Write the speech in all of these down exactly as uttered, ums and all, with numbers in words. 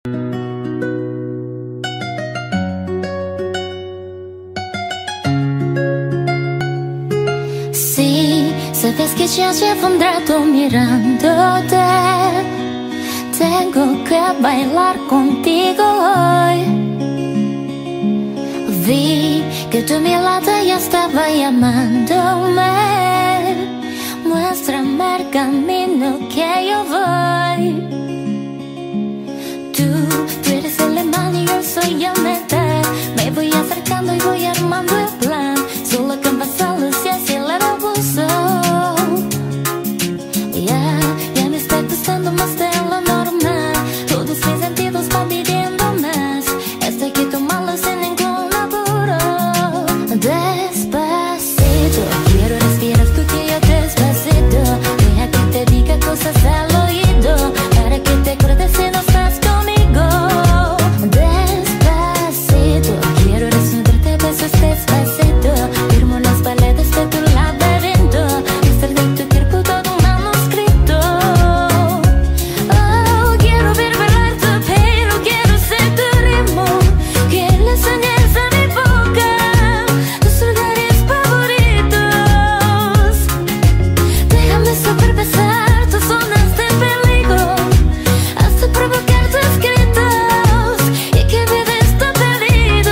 Sí, sabes que ya llevo un rato mirándote. Tengo que bailar contigo hoy. Vi que tu mirada ya estaba llamándome. Muéstrame el camino que yo voy. Tú, tú eres el alemán y yo soy el metal. Me voy acercando y voy armando el plan. Solo con vasalos y así el abuso. Ya, ya me está gustando más de lo normal. Todos mis sentidos van pidiendo más. Estoy que tomarlo sin ningún apuro. Despacito, quiero respirar tu cuello despacito. Deja que te diga cosas al oído, para que te acuerdes si no estás conmigo. Despacito, quiero desnudarte besos despacito. Firmo las paredes de tu laberinto. Estar de tu cuerpo todo un manuscrito. Oh, quiero ver bailar tu pelo, quiero ser tu ritmo. Que le enseñes a mi boca tus lugares favoritos. Déjame supervisar tus zonas de peligro, hasta provocar tus gritos y que me des tu pedido.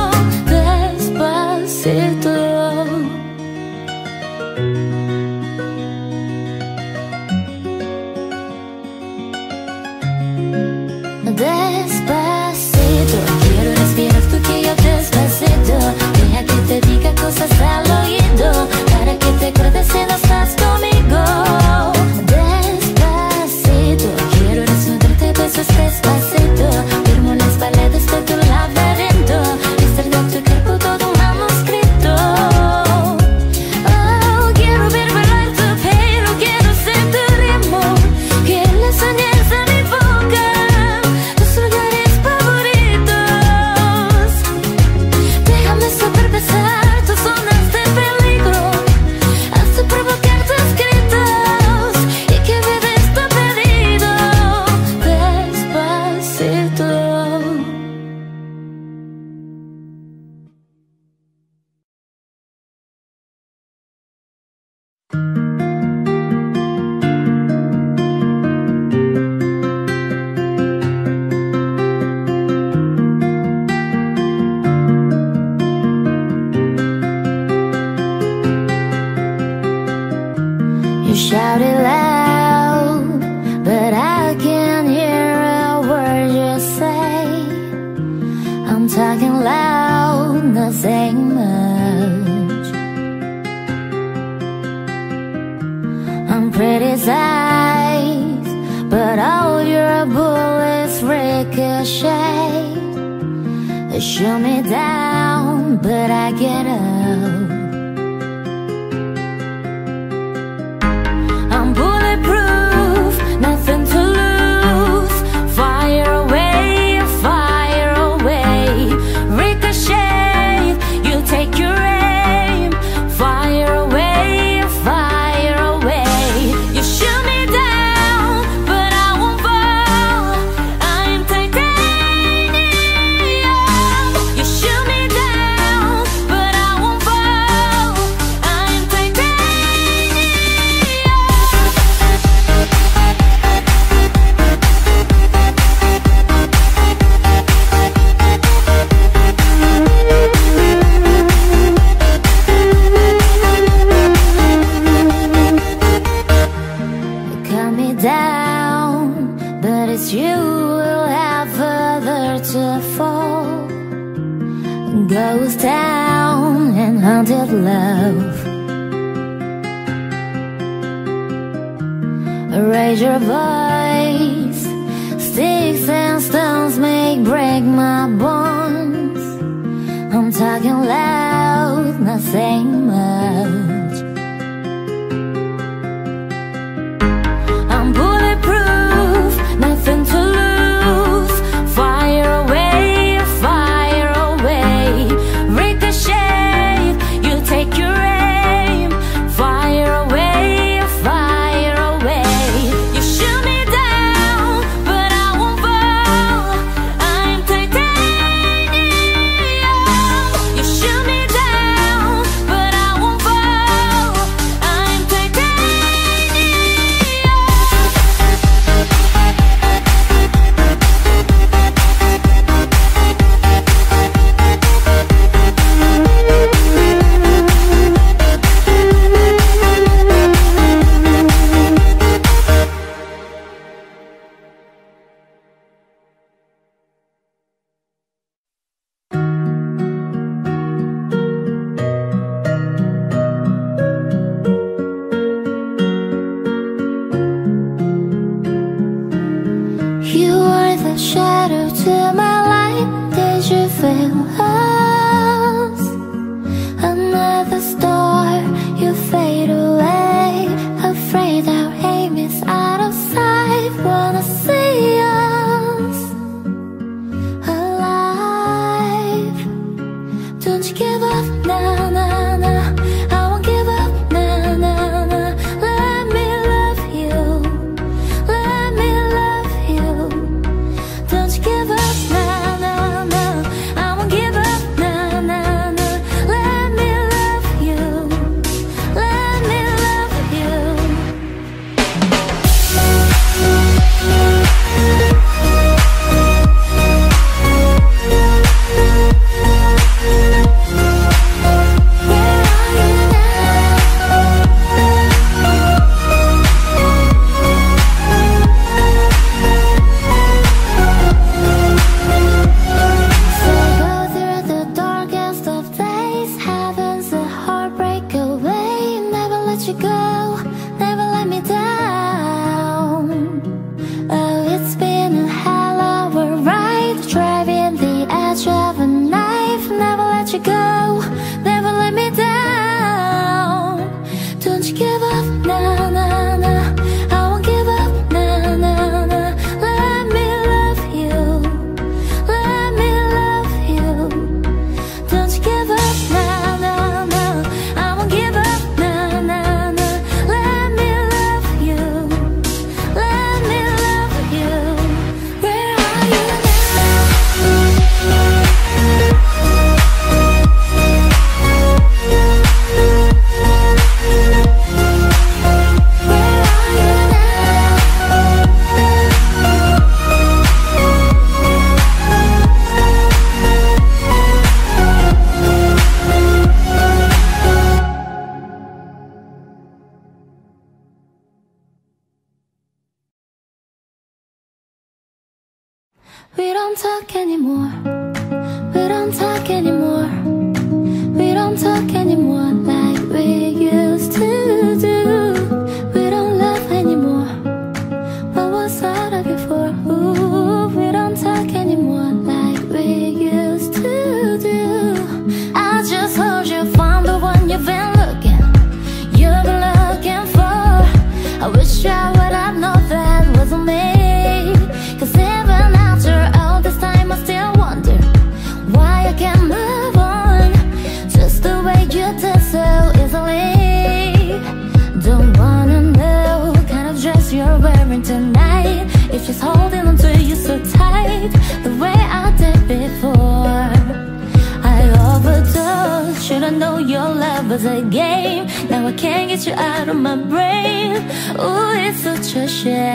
Despacito. Despacito, quiero respirar tu cuello despacito. Deja que te diga cosas al oído, para que te acuerdes si no estás conmigo. Despacito, quiero desnudarte besos despacito. Firmo las paredes de tu laberinto. Estar de tu cuerpo todo un manuscrito. Oh, quiero ver bailar tu pelo, quiero ser tu ritmo. Que le enseñes a mi boca tus lugares favoritos. Déjame supervisar tus zonas de peligro, hasta provocar tus gritos y que me des tu pedido. Despacito. You shout it loud, but I can't hear a word you say. I'm talking loud, not saying much. I'm criticized, but all your bullets ricochet. They shoot me down, but I get up. I'm bulletproof, nothing to lose. Fire away, fire away. Ricochet, you take your aim. Fire away, fire away. You shoot me down, but I won't fall. I'm titanium. You shoot me down, but I won't fall. I'm titanium. Cut me down, but it's you who'll have further to fall. Ghost town and haunted love. Raise your voice. Sticks and stones make break my bones. I'm talking loud, not saying much. I'm bulletproof, nothing to lose. Fire away, fire away. Ricochet, you take your aim. Fire away, fire away. You shoot me down, but I won't fall. We don't talk anymore. We don't talk anymore. We don't talk anymore like we used to do. We don't love anymore. What was all of it for? Ooh, we don't talk anymore like we used to do. I just hope you found the one you've been looking, you've been looking for. I wish I would have known that wasn't me. Cause even after all this time I still wonder why I can't move on just the way you did so easily. Don't wanna know what kind of dress you're wearing tonight, if she's holding on to you so tight the way I did before. I overdosed, should've known your love was a game. Now I can't get you out of my brain. Ooh, it's such a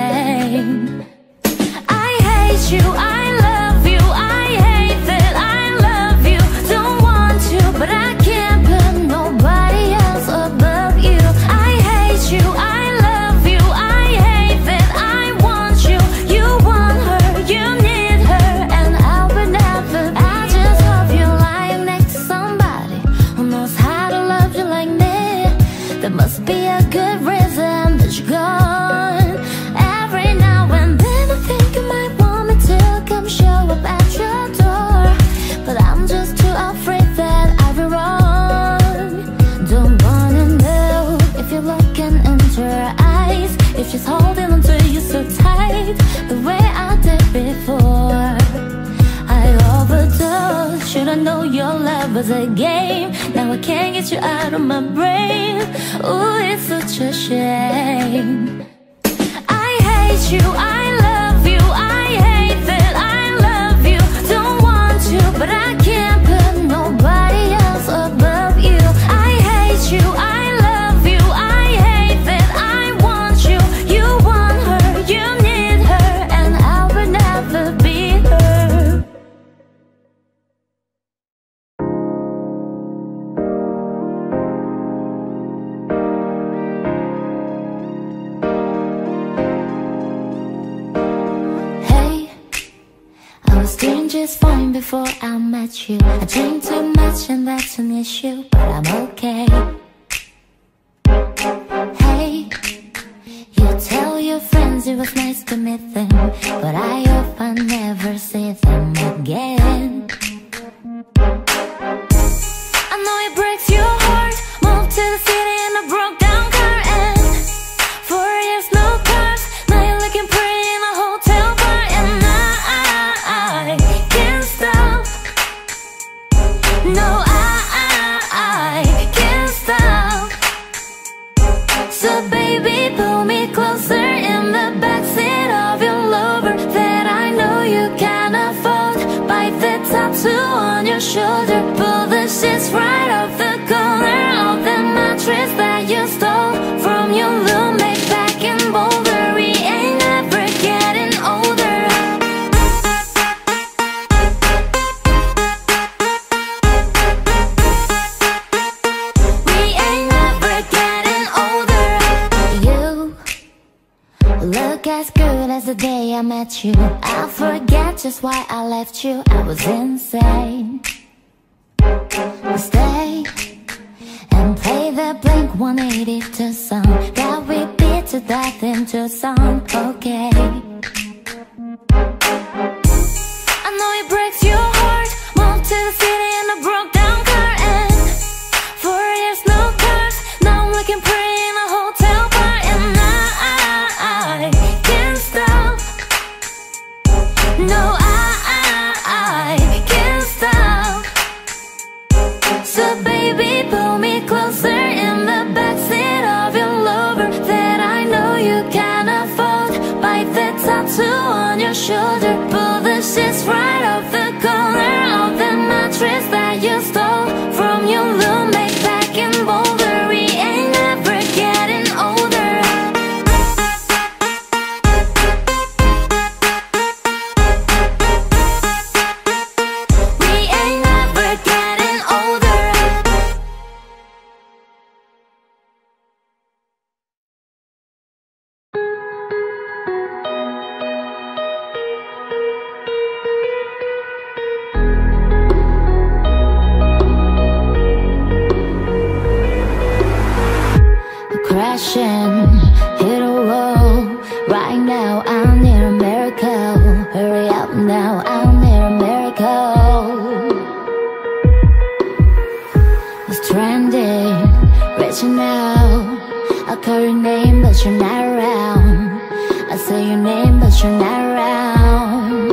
shame. I hate you, I love you, I hate that I love you. Don't want to, but I can't put nobody else above you. I hate you, I love you, I hate that I want you. You want her, you need her, and I would never. I just hope you're lying next to somebody who knows how to love you like me. There must be a good reason that you're gone. Every now and then I think you might want me to come show up at your door, but I'm just too afraid that I'll be wrong. Don't wanna know if you're looking into her eyes, if she's holding on to you so tight the way I did before. I overdosed, should've known your love was a game. Now I can't get you out of my brain. Ooh, it's such a shame. I hate you, I love you, I hate that I love you. Don't want to, but I can't put nobody else above you. I hate you, I love you, I hate that I want you. You want her, you need her, and I would never be her. Hey, I was doing just fine before I met you. I drink too much and that's an issue, but I'm okay. Hey, you tell your friends it was nice to meet them, but I hope I never see them again. I know it breaks your heart. Moved to the city in a broke down car, and four years no cars. Now you're looking pretty in a hotel bar, and I, I can't stop. No, I, I, I can't stop. So baby, pull me closer in the backseat of your Lover that I know you can't afford. Bite the tattoo on your shoulder, pull the sheets right off the corner of the mattress that you stole from your roommate back in Boulder. We ain't never getting older. We ain't never getting older. You look as good as the day I met you. I forget just why I left you. I was insane. Stay and play the Blink one eighty-two song that we beat to death in Tucson. Okay, I know it breaks your heart. Moved to the city in a broke down car, and four years no cars. Now I'm looking pretty in a hotel bar, and I, I, I can't stop. No, I, I, I can't stop. So baby, pull me closer in the backseat of your Lover that I know you can't afford. Bite the tattoo on your shoulder, pull the sheets right off the corner of the mattress that you stole from your roommate back in Boulder. We ain't never getting older. We ain't never getting older. ocean, hit a wall. Right now I need a miracle. Hurry up now, I need a miracle. It's trending, reaching out. I call your name but you're not around. I say your name but you're not around.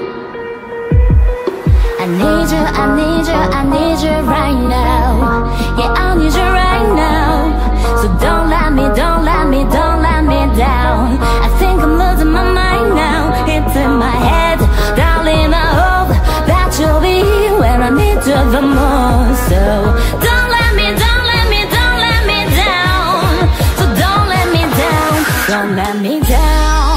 I need you, I need you, I need you right now. Yeah, I need you right now. So don't let me, don't let me, don't let me down. I think I'm losing my mind now. It's in my head, darling, I hope that you'll be here when I need you the most. So don't let me, don't let me, don't let me down. So don't let me down, don't let me down.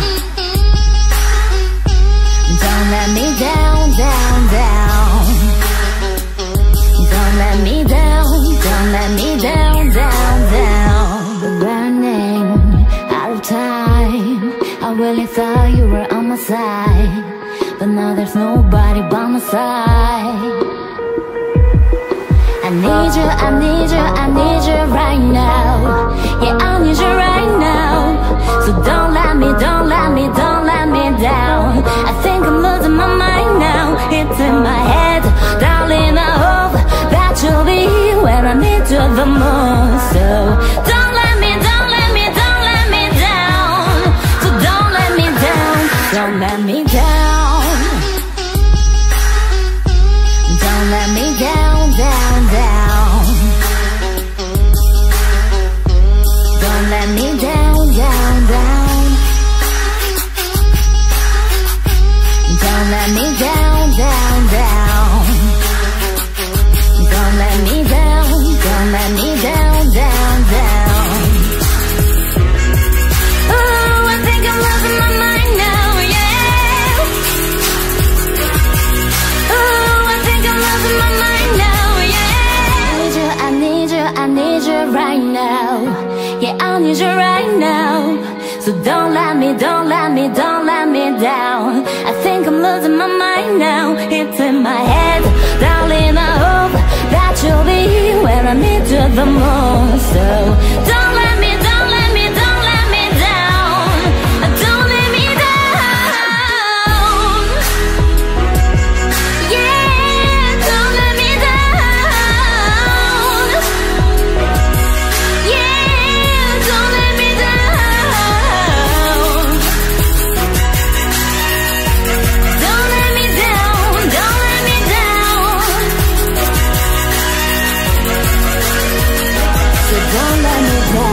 Don't let me down, down, down. Don't let me down, don't let me down, down, down. We're running out of time. I really thought you were on my side, but now there's nobody by my side. I need you, I need you, I need you right now. Yeah, I need you right now. So don't let me, don't let me, don't let me down. I think I'm losing my mind now. It's in my head, darling, I hope that you'll be here when I need you the most. So don't let me, don't let me, don't let me down. So don't let me down, don't let me down. Don't let me down, down, down. Don't let me down, down, down. Don't let me down, down, down. Don't let me down, don't let me down, down, down. Oh, I think I'm losing my mind now, yeah. Oh, I think I'm losing my mind now, yeah. I need you, I need you, I need you right now. Yeah, I need you right now. So don't let me, don't let me, don't let me down. I think I'm losing my mind now. It's in my head, darling, I hope that you'll be here when I need you the most. So don't let me, don't let me, don't let me down. Don't let me down. Yeah, don't let me down. Yeah, don't let me down. Don't let me down, don't let me down. So don't let me down.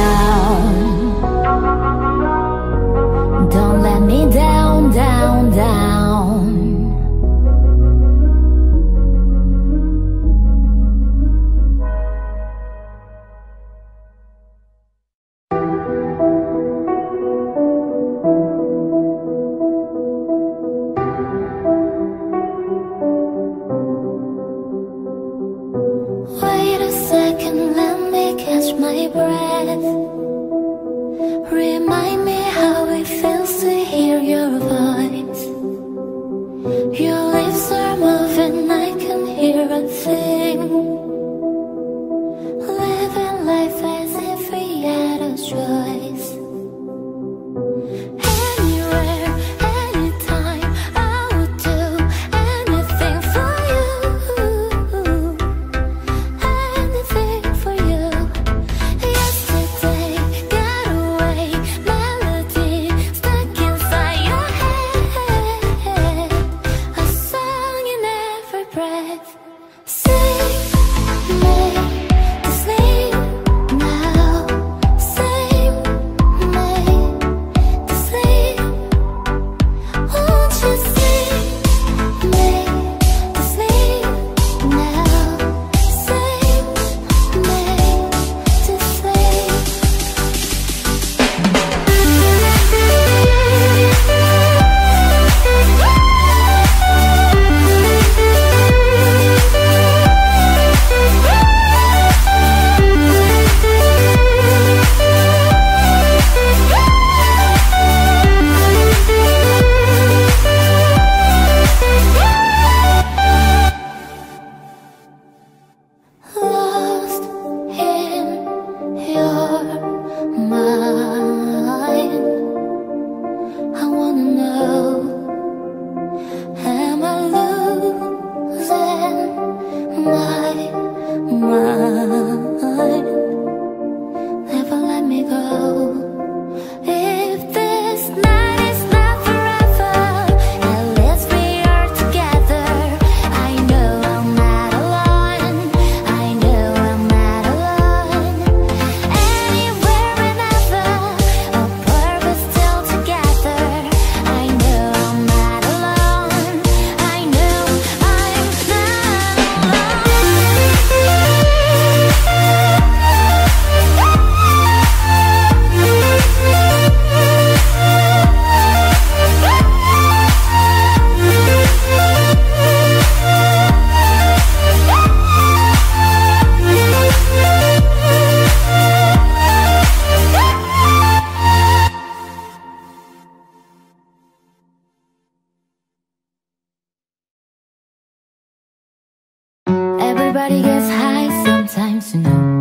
Everybody gets high sometimes, you know.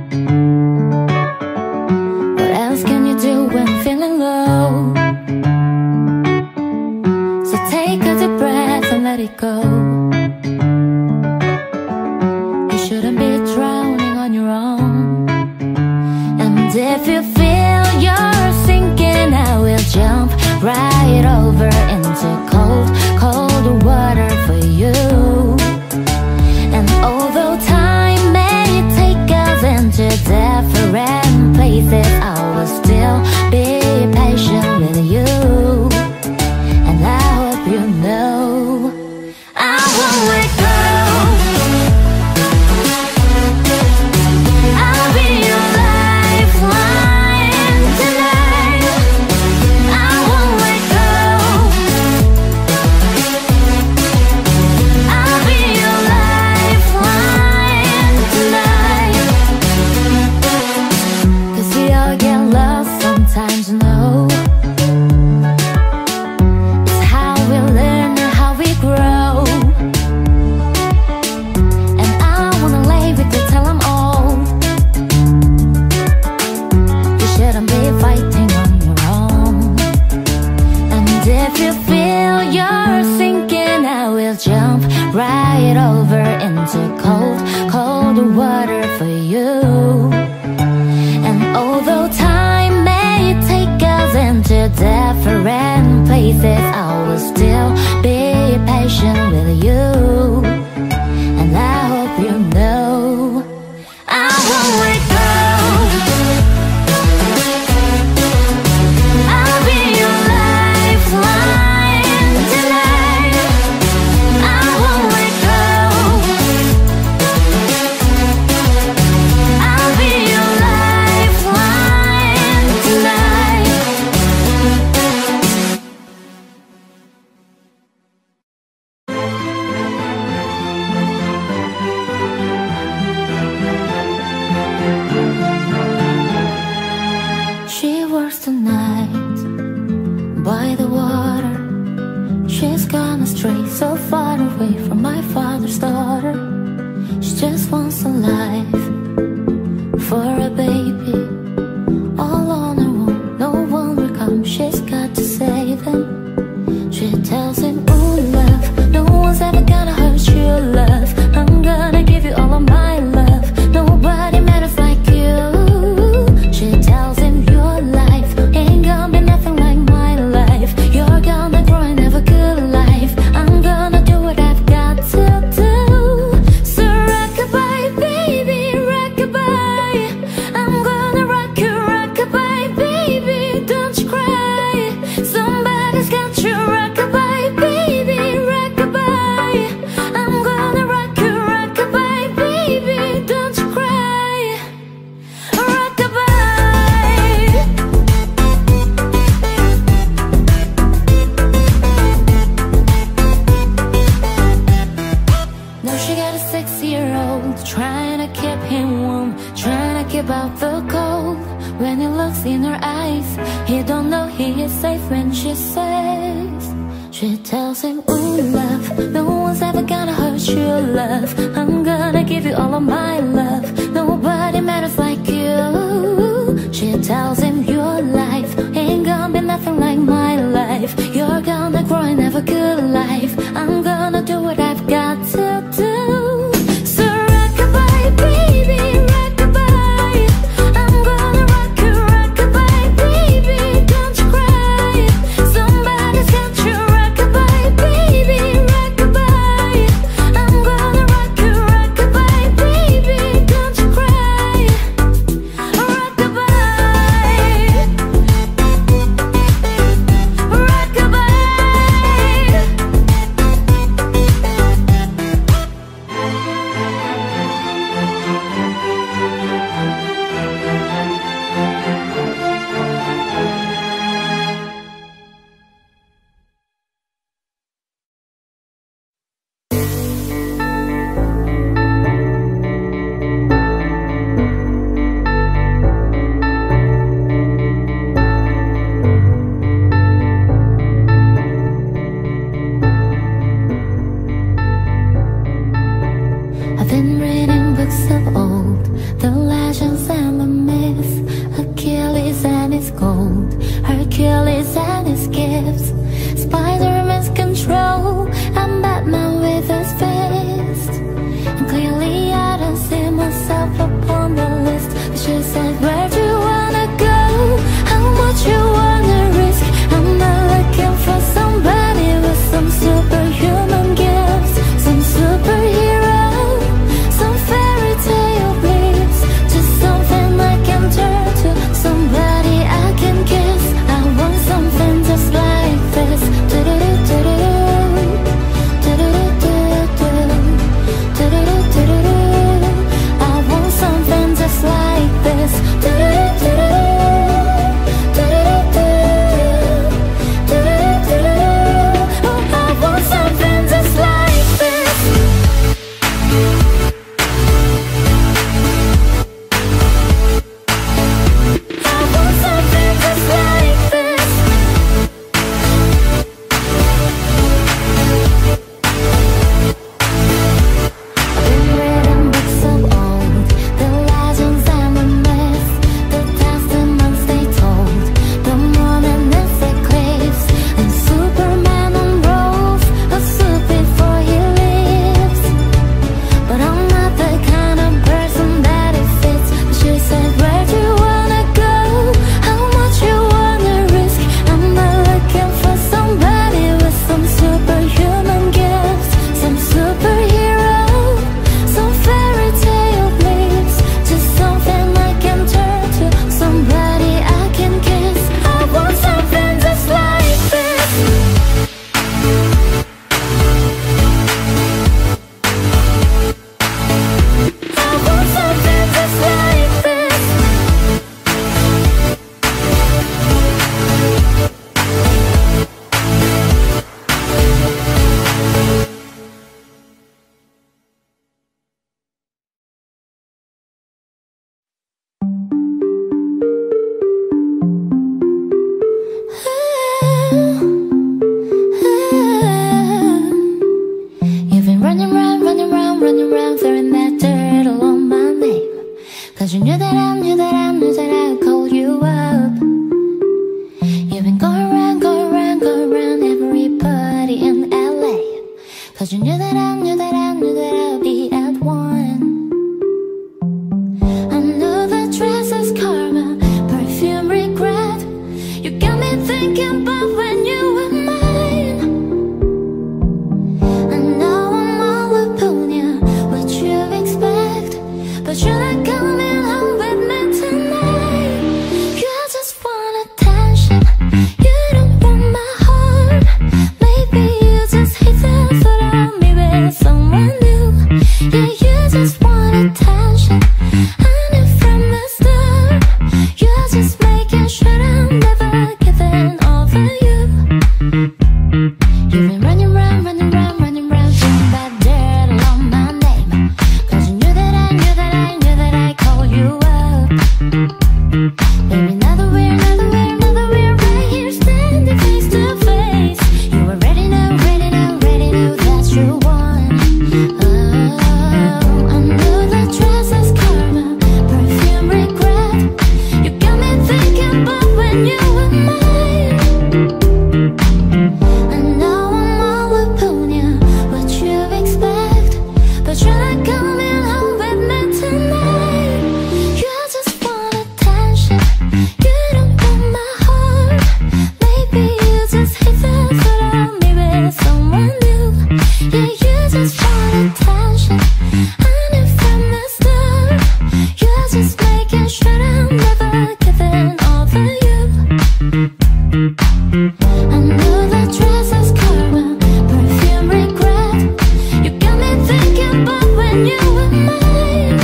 What else can you do when feeling low? So take a deep breath and let it go. You shouldn't be drowning on your own. And if you feel you're sinking, I will jump right over into cold, cold water for you. And although time may take us into different places, I will still be patient with you. And I hope you know I won't let go. I'll be your lifeline tonight. I won't let go. I'll be your lifeline tonight. 'Cause we all get lost sometimes, you know. It's how we learn and how we grow. And I wanna lay with you till I'm old. You shouldn't be fighting on your own. And if you feel you're sinking, I will jump right over into cold, cold water for you. And although time may take us into different places, I will still be patient with you. And I hope you know I won't let go. I'll be your lifeline tonight. I won't let go. I'll be your lifeline tonight. She works tonight by the water. She's gone astray, so far away from my father's daughter. She just wants a life for a baby, all on her own. No one will come, she's got to save him. She tells him, ooh love, no one's ever gonna hurt your love. I'm gonna give you all of my love. Nobody matters like you. She tells him your life ain't gonna be nothing like my life. You're gonna grow and have a good life. I'm gonna do what I've got to do. So rock-a-bye, baby, rock-a-bye. I'm gonna rock you, rock-a-bye, baby, don't you cry. Somebody's got you, rock-a-bye, baby, rock-a-bye. I'm gonna rock you, rock-a-bye, baby, don't you cry. Rock-a-bye. Now she got a six-year-old, trying to keep him warm, trying to keep out the cold. When he looks in her eyes, he don't know he is safe when she says. She tells him, ooh love, no one's ever gonna hurt your love. I'm gonna give you all of my love. Nobody matters like you. She tells him your life ain't gonna be nothing like my life. You're gonna grow and have a good life. I'm gonna do what I've got to do. So rock-a-bye, baby, rock-a-bye. I'm gonna rock you, rock-a-bye, baby, don't you cry. Somebody's got you, rock-a-bye, baby, rock-a-bye. I'm gonna rock you, rock-a-bye, baby, don't you cry. Rock-a-bye. Rock-a-bye. 'Cause you knew that I knew that I knew that I would call you up. You've been going around, going around, going around everybody in L A. 'Cause you knew that I knew that I knew that I'd be at one. I know that dress is karma, perfume regret. You got me thinking about when you were mine. I know I'm all upon you, what you expect, but you're not coming home with me tonight. You just want attention, you don't want my heart. Maybe you just hate the thought of me with someone new. Yeah, you just want attention, I knew from the start. You're just making sure I'm never giving over you. You've been running round, running round, running round, talking bad dirt along my name. 'Cause you knew that I knew that I knew that I called you up. Baby, now that we're, now that we're, now that we're right here standing face to face, you already know, already know, already know that you won. Oh, I know that dress is karma, perfume regret. You got me thinking about when you were mine. I know I'm all upon you, what you expect, but you're not coming home with me tonight. You just want attention, you don't want my heart. Maybe you just hate the thought of me with someone new. Yeah, you just want attention, I knew from the start. You're just making sure I'm never giving over you. I know that dress is karma, perfume regret. You got me thinking about when you were mine.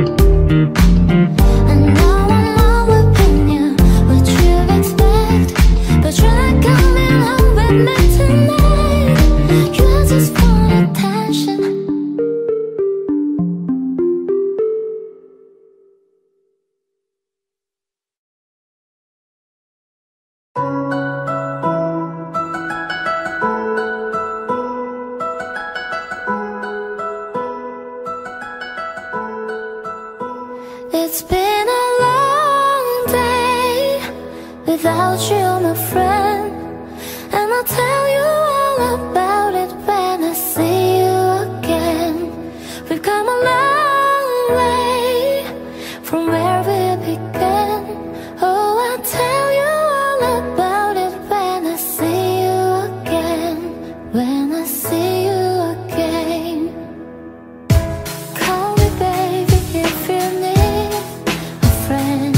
I know I'm all upon you, what you expect, but you're not coming home with me tonight. You just want attention. It's been a long day without you, my friend, and I'll tell you all about it when I see you again. We've come a long way from where we began. Oh, I'll tell you all about it when I see you again. When I see you again. Call me baby if you need a friend.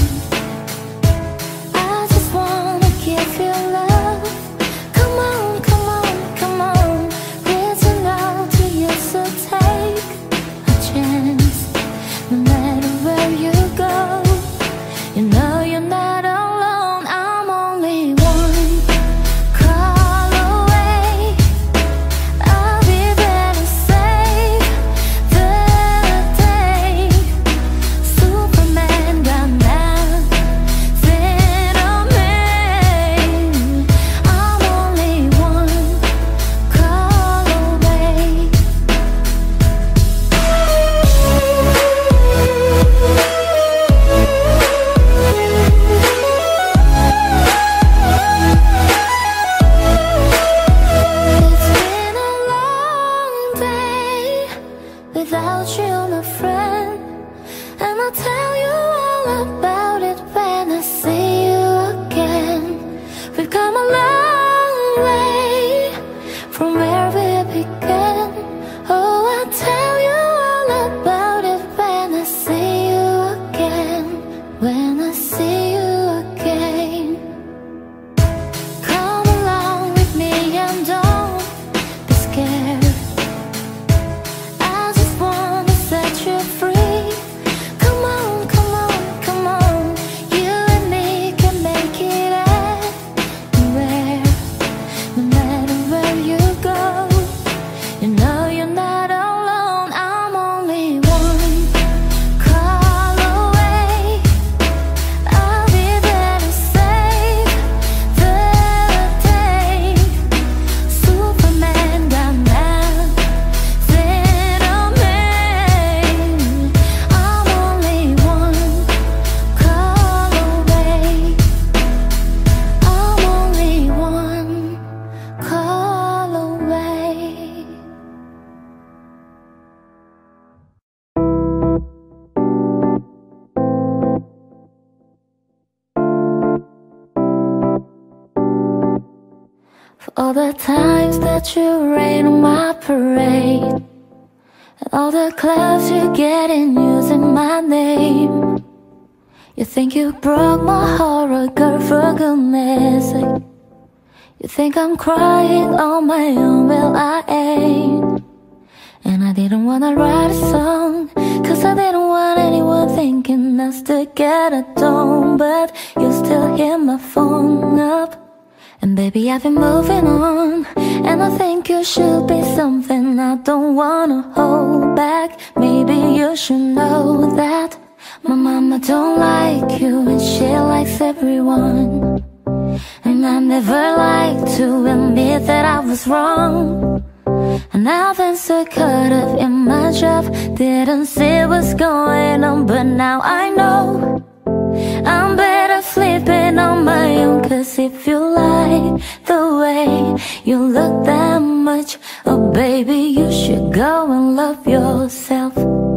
I just wanna give you love. Come on, come on, come on. Reaching out to you, so take a chance. No matter where you go, you know you're not alone. I'm only one call away. I'll be there to save the day. Superman got nothing on me. I'm only one call away. It's been a long day without you, my friend, and I'll tell you all about it when I see you again. We've come a long way from where we began. Oh, I'll tell you all about it when I see you again. When I see you again. Come along with me and don't be scared. I just wanna set you free. Come on, come on, come on. all the times that you rain on my parade, and all the clubs you get in using my name. You think you broke my heart, oh girl, for goodness sake. You think I'm crying on my own, well I ain't. And I didn't wanna write a song, cause I didn't want anyone thinking us together, don't. But you still hit my phone up, and baby I've been moving on, and I think you should be something I don't wanna hold back. Maybe you should know that my mama don't like you and she likes everyone. And I never like to admit that I was wrong. And I've been so caught up in my job, didn't see what's going on. But now I know I'm better sleeping on my own. Cause if you like the way you look that much, oh baby, you should go and love yourself.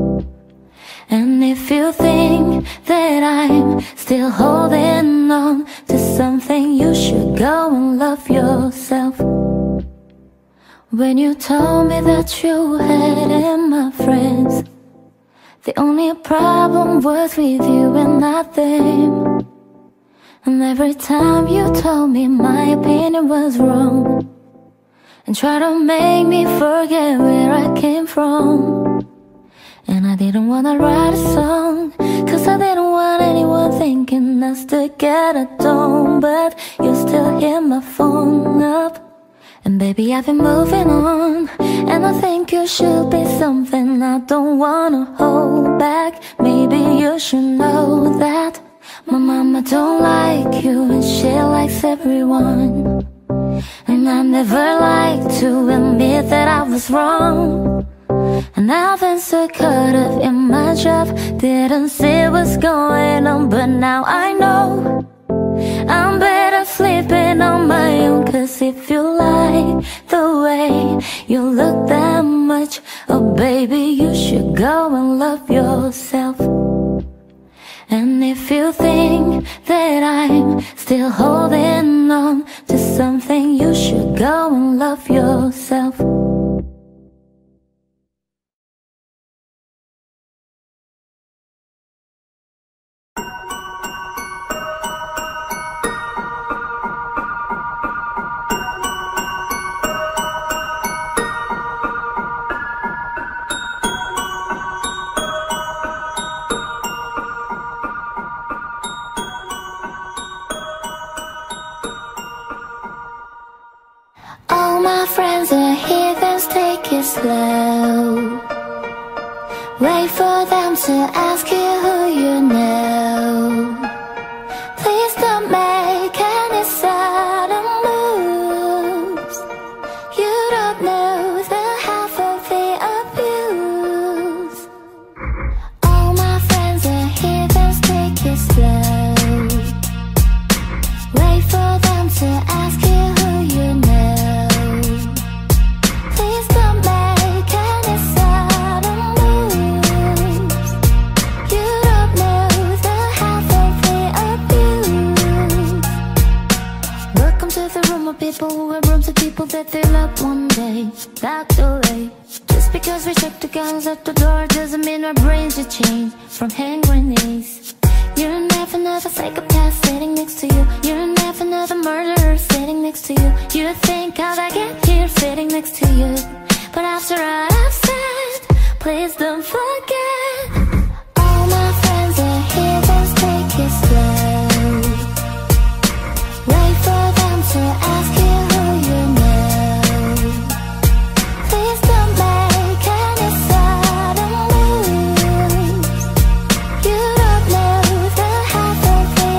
And if you think that I'm still holding on to something, you should go and love yourself. When you told me that you had in my friends, the only problem was with you and not them. And every time you told me my opinion was wrong, and tried to make me forget where I came from. And I didn't wanna write a song, cause I didn't want anyone thinking us together, don't. But you still hit my phone up, and baby I've been moving on, and I think you should be something I don't wanna hold back. Maybe you should know that my mama don't like you and she likes everyone. And I never like to admit that I was wrong. And I've been so caught up in my job, didn't see what's going on. But now I know I'm better sleeping on my own. Cause if you like the way you look that much, oh baby, you should go and love yourself. And if you think that I'm still holding on to something, you should go and love yourself. All my friends are heathens, take it slow. Wait for them to ask you who you know. Please don't make any sudden moves. You don't know the half of the abuse. All my friends are heathens, take it slow. Wait for them to ask you who you know. People who have rooms of people that they love one day, locked away. Just because we check the guns at the door doesn't mean our brains should change from hand grenades. You're never another psychopath sitting next to you. You're never another murderer sitting next to you. You think how'd I get here sitting next to you? But after all I've said, please don't forget. All my friends are here, just take it slow. Wait for them to ask you who you know. Please don't make any sudden moves. You don't know the half of the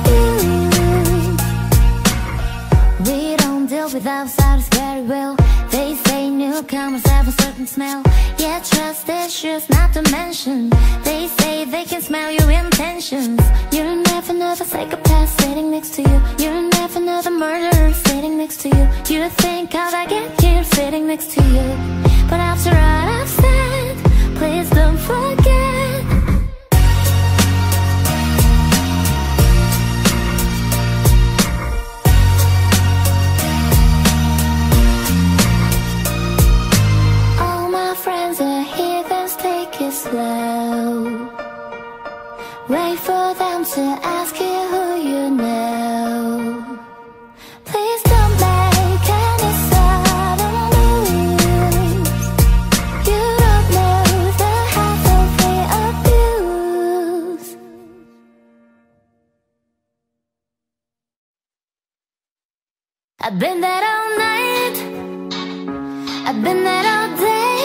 abuse. We don't deal with outsiders very well. They say newcomers have a certain smell. Yeah, trust issues not to mention. They say they can smell your intentions. You're never another psychopath sitting next to you. You're never another murderer sitting next to you. You think how'd I get here sitting next to you? But after all I've said, please don't forget. slow. Wait for them to ask you who you know. Please don't make any sudden moves. You don't know the half of the abuse. I've been there all night, I've been there all day,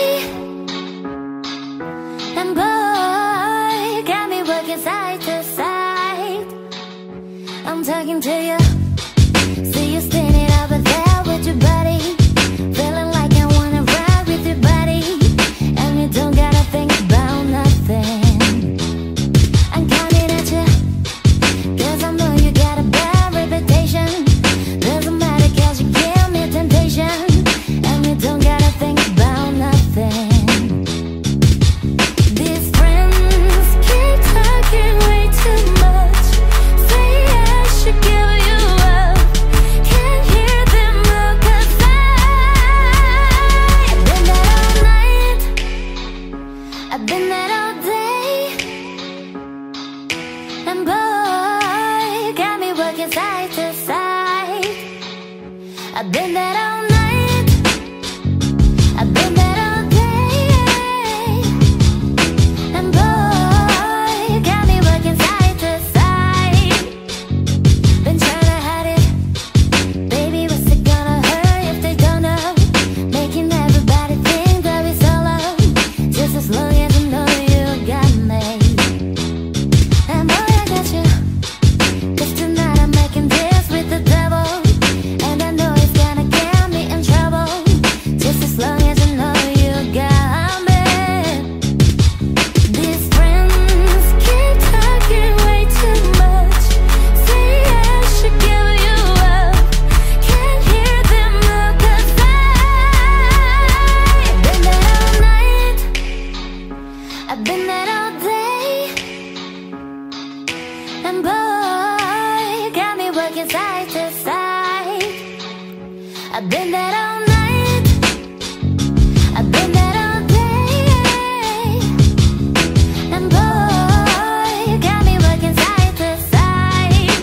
and boy, got me working side to side. I'm talking to you, see you standing over there with your buddy, feeling like I wanna ride with your body, and you don't gotta think about nothing. I'm coming at you, cause I know you got a bad reputation. Doesn't matter cause you give me temptation, and you don't gotta think about nothing. These friends keep talking way too much, say I should give you up. Can't hear them look aside. I've been there all night, I've been there all day, and boy, got me working side to side. I've been there all night, I've been there all day, and boy, got me working side to side. Been trying to hide it, baby, what's it gonna hurt if they don't know? Making everybody think that we solo, just as long as you know you got me. And boy, I got you, cause tonight I'm making this with the devil, and I know it's gonna get me in trouble, just as long as you know you got me. These friends keep talking way too much, say I should give you up. Can't hear them look aside. I've been there all night, I've been there all day, and boy, got me working side to side. I've been there all night, I've been there all day, and boy, got me working side to side.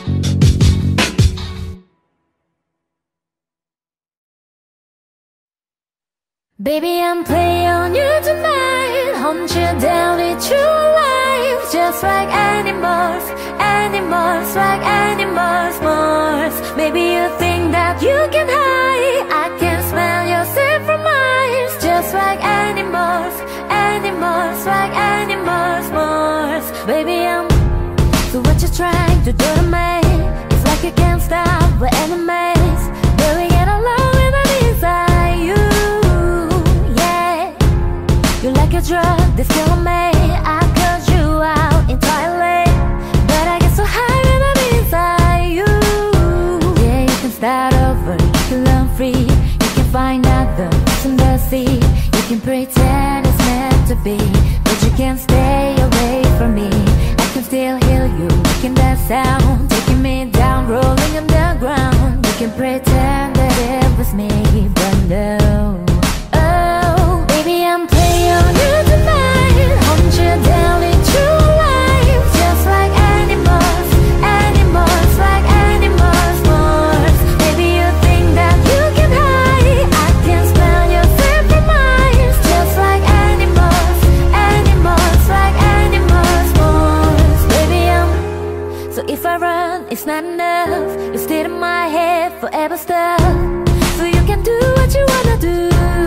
Baby, I'm playing on you tonight, hunt you down with true life, just like animals, animals, like animals, Mars. Maybe you think that you can hide, I can smell yourself from miles, just like animals, animals, like animals, Mars. Baby, I'm so what you trying to do to me? It's like you can't stop, we're enemies, but we get along when I'm inside you. Yeah, you're like a drug that's killing me. I cut you out entirely, but I get so high when I'm inside you. Yeah, you can start over, you can learn free, you can find others in the sea. You can pretend it's meant to be, but you can't stay away from me. I can still hear you making that sound, taking me down, rolling underground. You can pretend that it was me, but no. Oh, baby, I'm playing on you tonight, hunt you down in true life, just like animals, animals, like animals, Mars. Maybe you think that you can hide, I can smell yourself from miles, just like animals, animals, like animals, Mars. Baby, I'm so if I run, it's not enough. You stay in my head forever stuck, so you can do what you wanna do.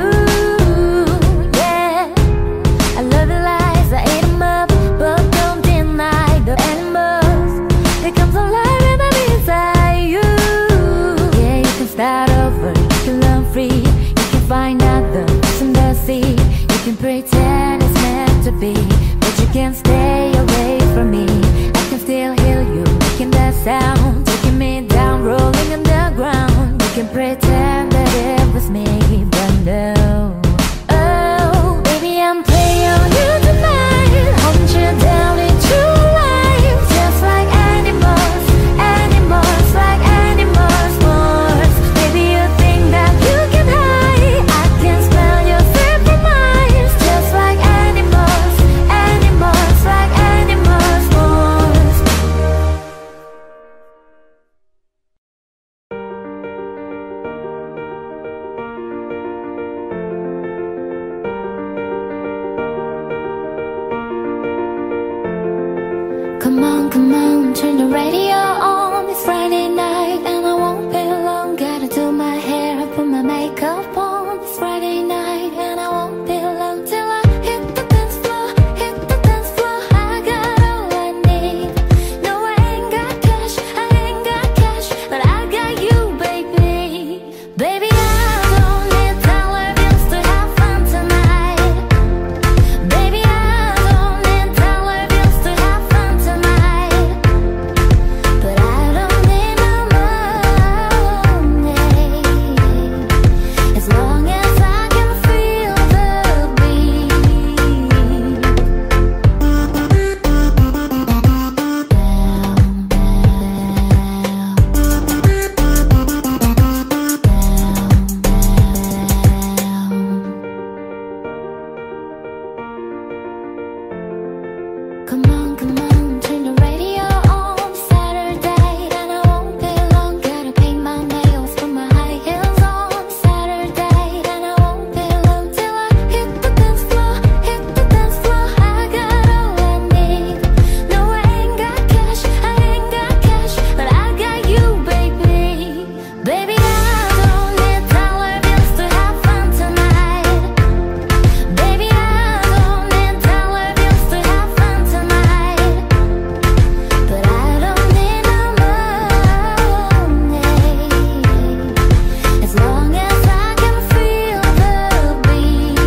Yeah, I love the lies, I ate them up, but don't deny the animals. It comes alive when I'm inside you. Yeah, you can start over, you can learn free, you can find others in the sea. You can pretend it's meant to be, but you can't stay away from me. I can still hear you making that sound, taking me down, rolling underground. You can pretend that it was me, but no. Oh, baby, I'm playing on you tonight, hunt you down in true life, just like animals, animals, like animals, Mars. Maybe you think that you can hide, I can smell yourself from miles, just like animals, Come on, come on, turn the radio on. It's Friday night and I won't be long. Gotta do my hair, put my makeup on. It's Friday night and I won't be long till I hit the dance floor, hit the dance floor. I got all I need. No, I ain't got cash, I ain't got cash, but I got you, baby. Baby, I don't need dollar bills to have fun tonight. Baby, I don't need dollar bills to have fun tonight. But I don't need no money, as long as I can feel the beat. Come on, come on, turn the radio on. Saturday and I won't be long. Gotta paint my nails, put my high heels on. Saturday and I won't be long till I hit the dance floor, hit the dance floor. I got all I need. No, I ain't got cash, I ain't got cash, but I got you, baby. Baby, I don't need dollar bills to have fun tonight. Baby, I don't need dollar bills to have fun tonight. But I don't need no money, as long as I can feel the beat.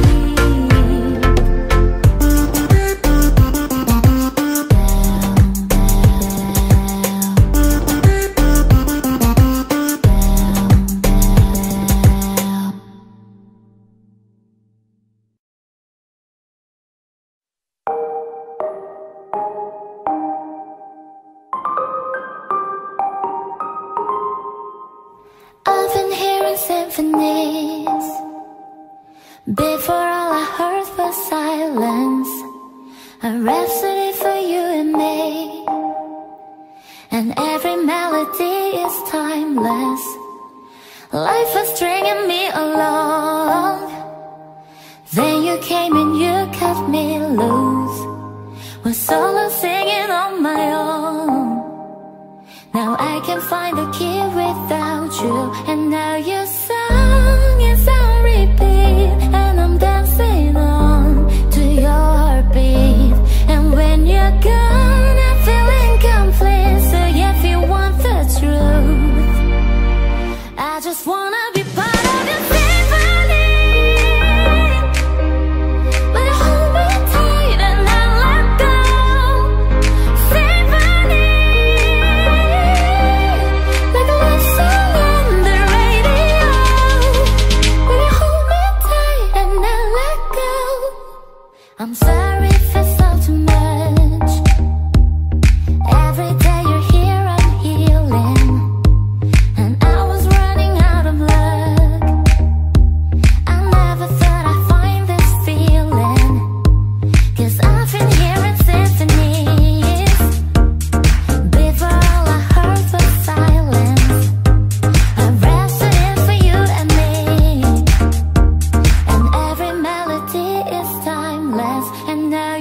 I've been hearing symphonies. Before all I heard was silence, a rhapsody for you and me. And every melody is timeless. Life was stringing me along. Then you came and you cut me loose. Was solo singing on my own. Now I can find the key without you. And now your song is on repeat, and I'm dancing on to your heartbeat. And when you're gone, I feel incomplete. So if you want the truth, I just wanna be part of your symphony. But hold me tight and not let go. Symphony, like a love song on the radio. Will you hold me tight and not let go? I'm sorry if it's all too much. Every day you're here, I'm healing, and I was running out of luck. I never thought I'd find this feeling, 'cause I've been hearing symphonies. Before all I heard was silence, a rhapsody for you and me. And every melody is timeless. And now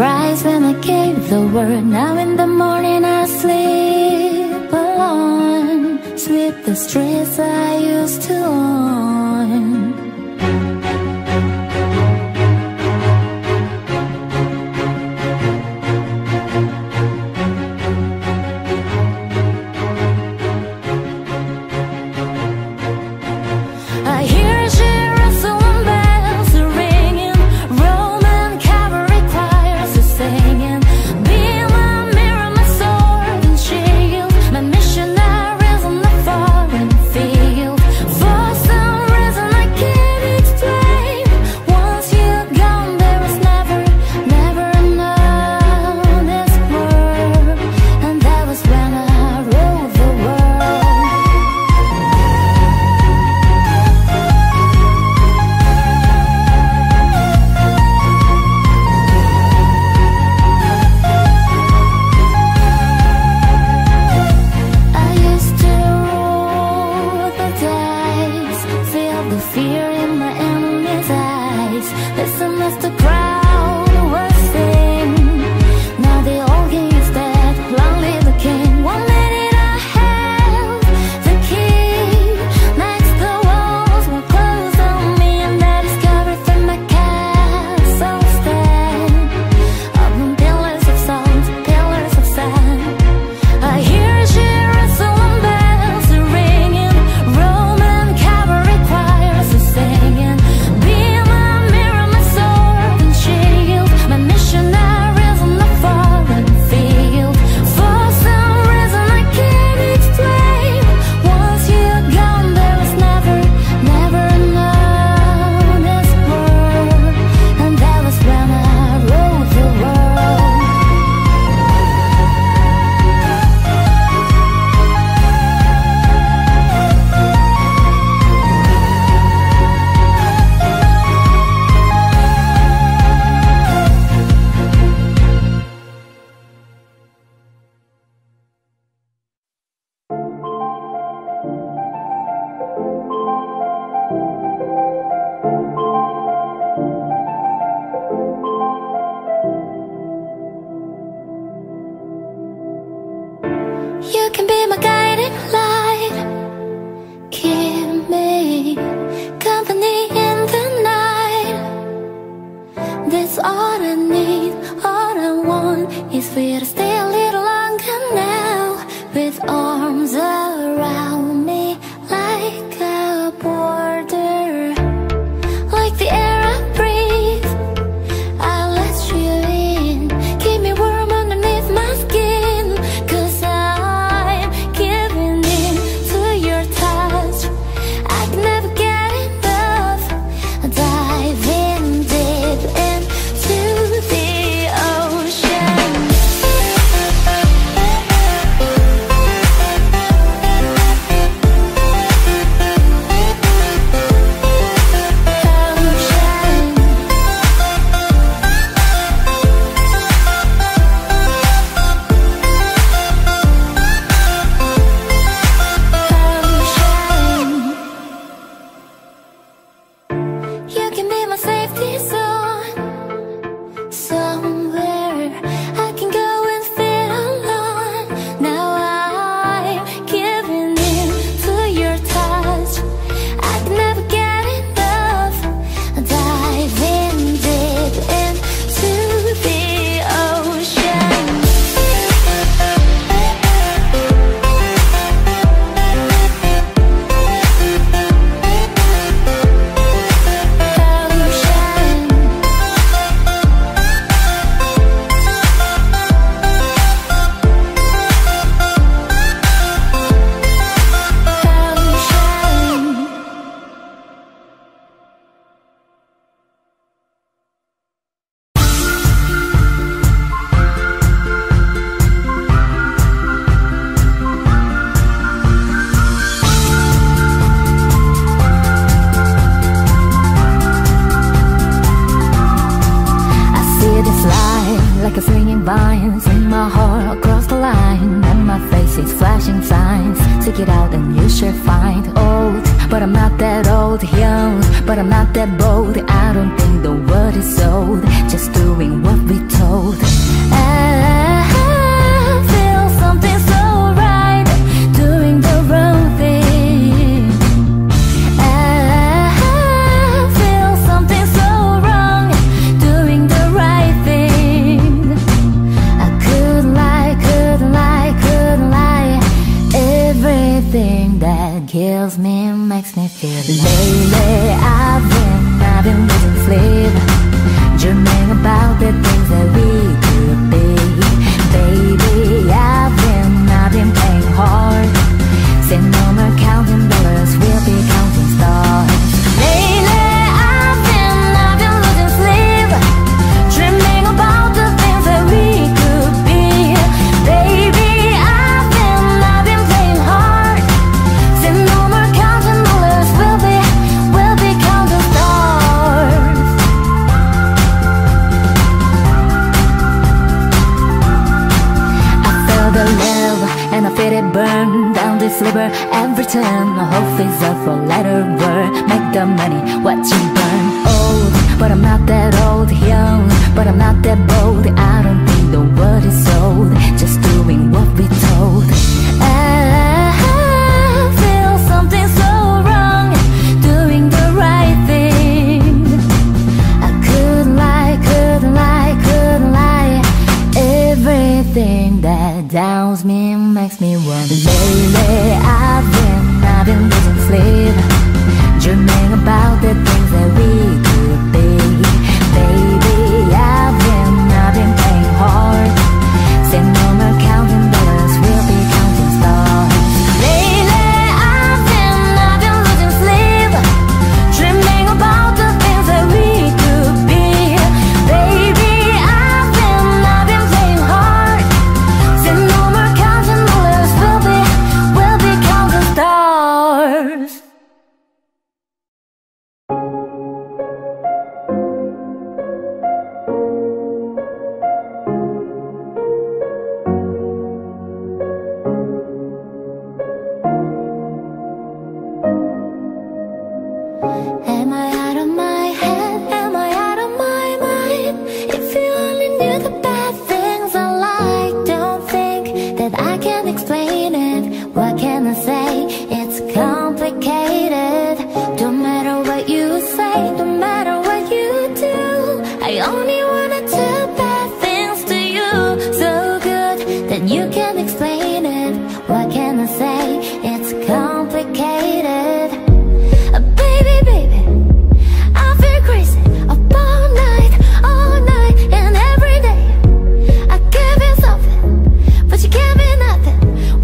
rise when I gave the word. Now in the morning I sleep alone, sweep the streets I used to own. I hear she rustling bells ringing, Roman cavalry choirs are singing. Be my mirror, my sword and shield, my missionaries on the foreign field. For some reason I can't explain, once you're gone there is never, never another this world. And that was when I ruled the world. I used to roll the dice, feel the fear in my enemy's eyes. Listen as the crowd was sing. Now the old king is dead, long live the king. One minute I held the key, next the walls were closed on me, and I discovered that my castle stand up on pillars of salt, pillars of sand. I hear she rustling bells are ringing, Roman cavalry choirs are singing. Be my mirror, my sword and shield, my missionaries on the foreign field. For some reason I can't explain, once you're gone there is never, never another this world. And that was when I ruled the world. You can be my guiding light, keep me company in the night. That's all I need, all I want is for you to stay a little longer now, with arms around me like a border, like the air I breathe. I'll let you in, keep me warm underneath my skin, 'cause I'm sees flashing signs. Seek it out and you should find. Old, but I'm not that old. Young, but I'm not that bold. I don't think the word is sold, just doing what we told. I feel something so right, doing the wrong thing. I feel something so wrong, doing the right thing. I couldn't lie, couldn't lie, couldn't lie. Everything that kills me makes me feel. Lately I've been, I've been losing sleep, dreaming about the things that we could be. Baby, I've been, I've been playing hard. Say no more counting dollars, we'll be counting stars. Lately I've been, I've been losing sleep, dreaming about the things that we could be. Baby, I've been, I've been playing hard. Say no more counting dollars, we'll be, we'll be counting stars. I feel the love and I feel it burn down this liver every turn. I hope it's a four-letter word. Make the money, watch it burn. Old, but I'm not that old. Young, but I'm not that bold. I don't think the word is sold, just doing what we told. I feel something so wrong, doing the right thing. I couldn't lie, couldn't lie, couldn't lie. Everything that downs me makes me wonder. Lately I've been, I've been losing sleep, dreaming about the things that we could be. Baby, I've been, I've been playing hard. Say no more counting dollars, we'll be counting stars. Lately I've been, I've been losing sleep, dreaming about the things that we could be. Baby, I've been, I've been playing hard. Say no more counting dollars, we'll be, we'll be counting stars. Am I out of my head? Am I out of my mind? If you only knew the bad things I like, don't think that I can explain it. What can I say? It's complicated. Don't matter what you say, no matter what you do, I only wanna do bad things to you. So good that you can explain it. What can I say? It's complicated. Uh, baby, baby, I feel crazy up all night, all night and every day. I give you something, but you give me nothing.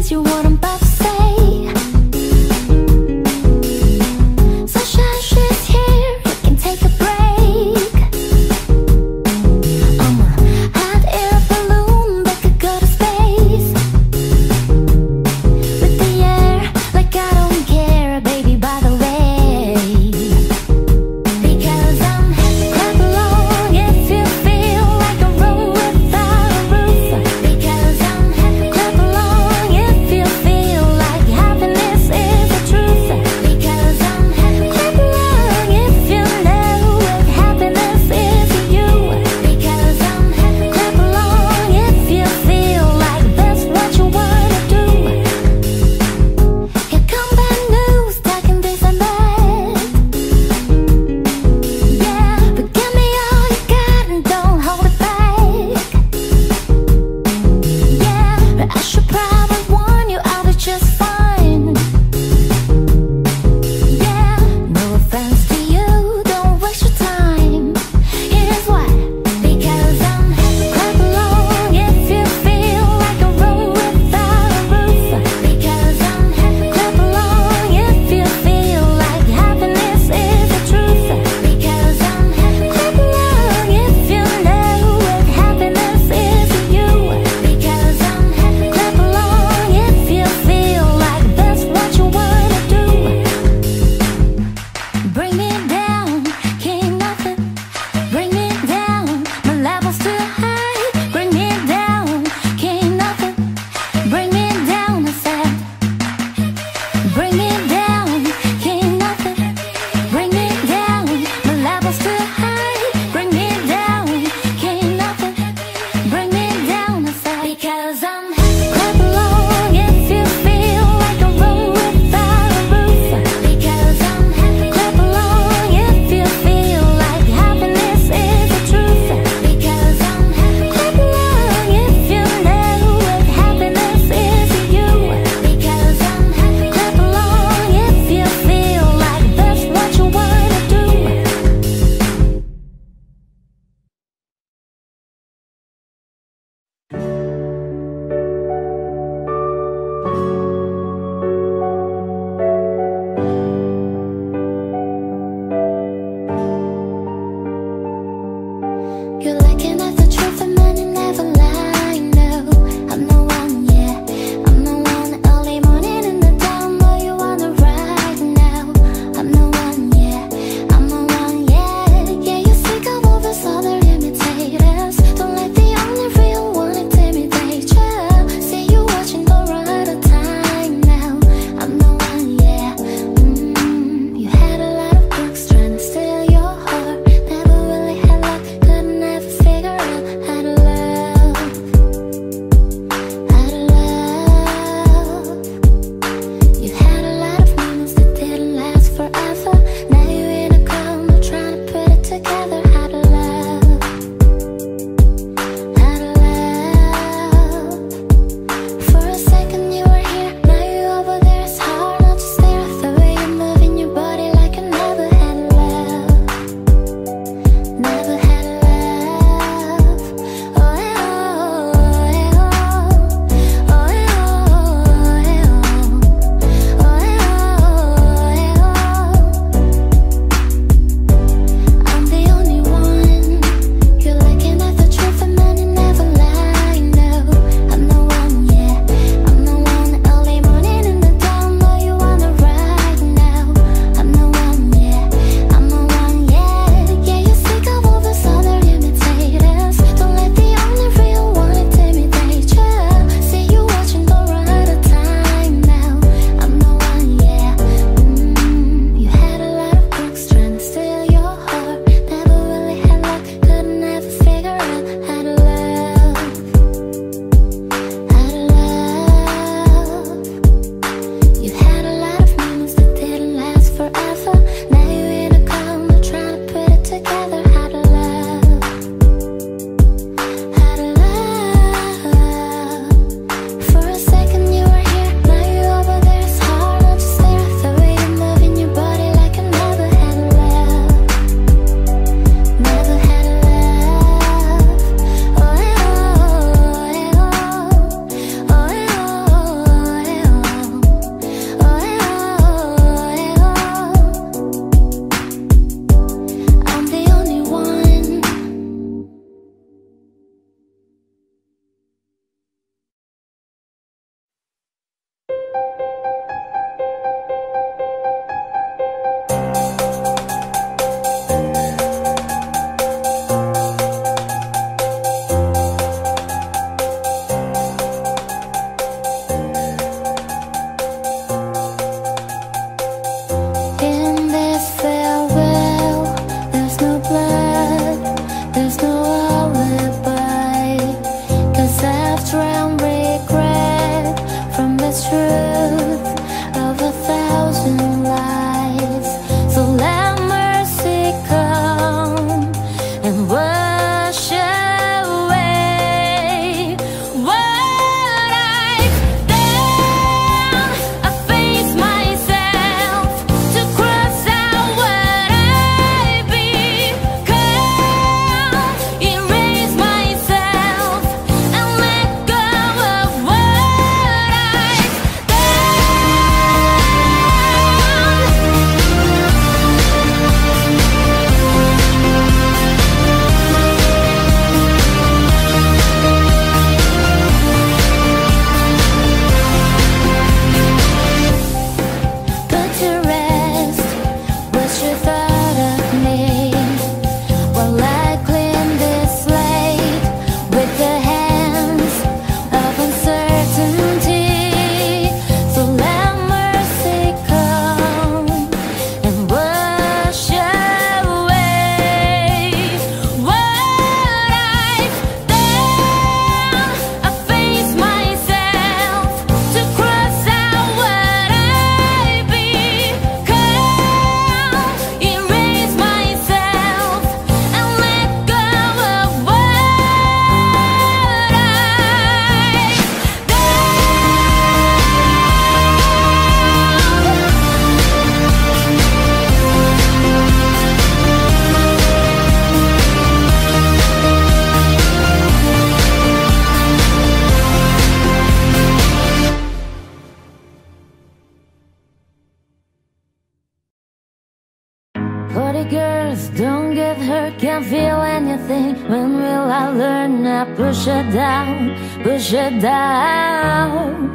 please you what I'm about to say. Sunshine, she's here, you can take a break. I'm a hot air balloon that could go to space. With the air, like I don't care, baby, by the way. Because I'm clap along if you feel like a room without a roof. Because I'm clap along if you feel first, don't get hurt, can't feel anything. When will I learn now? Push it down, push it down.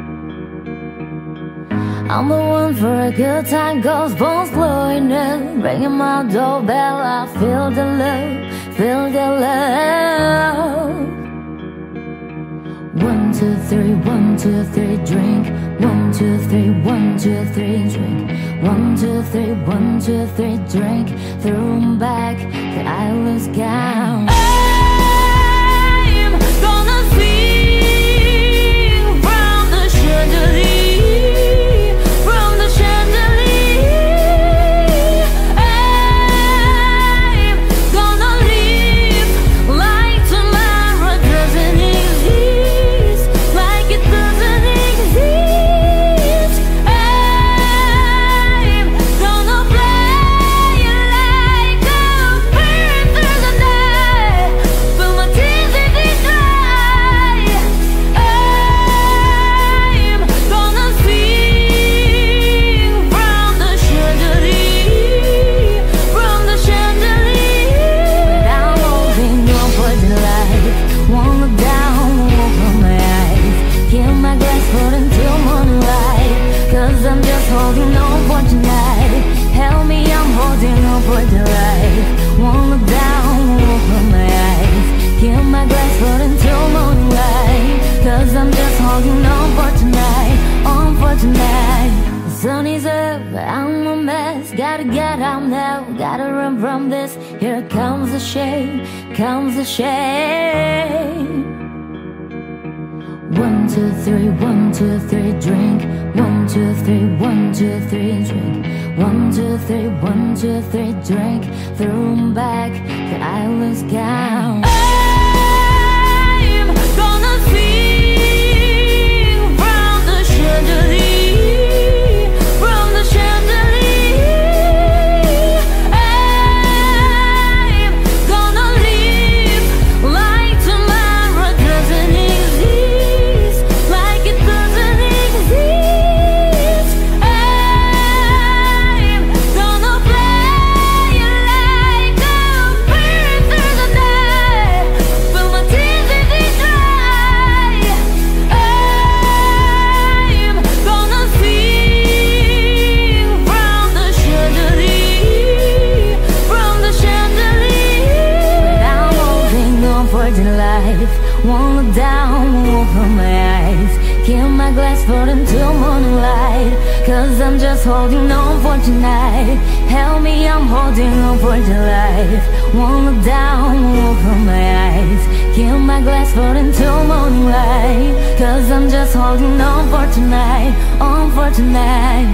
I'm the one for a good time, goes bones blowing up. Ringing my doorbell, I feel the love, feel the love. One, two, three, one, two, three, drink. One, two, three, one, two, three, drink. One, two, three, one, two, three, drink. Threw 'em back, the island's gone. I'm gonna sing from the chandelier, from the chandelier. I'm gonna live like tomorrow doesn't exist, like it doesn't exist. I'm gonna play like a bird through the night, but my tears if they dry. I'm gonna sing from the chandelier, from the chandelier. But I'm holding on for the light, wanna down, open my eyes, kill my glass foot until morning light. Cause I'm just holding on for tonight. Help me, I'm holding on for the light, wanna down, open my eyes, kill my glass foot until morning light. Cause I'm just holding on for tonight, on for tonight. The sun is up, I'm a mess, gotta get out now, gotta run from this. Here comes the shame, comes the shame. One, two, three, one, two, three, drink. One, two, three, one, two, three, drink. One, two, three, one, two, three, drink. Threw 'em back, the island's gone. I'm gonna sing from the chandelier, from the chandelier. I'm gonna live like tomorrow doesn't exist, like it doesn't exist. I'm gonna play like a bird through the night, but my tears if they dry. I'm gonna sing from the chandelier, from the chandelier. But I'm holding on for the light, wanna down, open my eyes, kill my glass foot until morning light. Cause I'm just holding on for tonight. Help me, I'm holding on for the light, wanna down, open my eyes, kill my glass foot until morning light. Cause I'm just holding on for tonight, on for tonight.